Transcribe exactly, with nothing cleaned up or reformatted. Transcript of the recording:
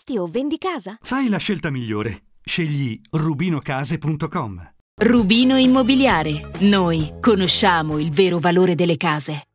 acquisti o vendi casa? Fai la scelta migliore. Scegli rubino case punto com. Rubino Immobiliare. Noi conosciamo il vero valore delle case.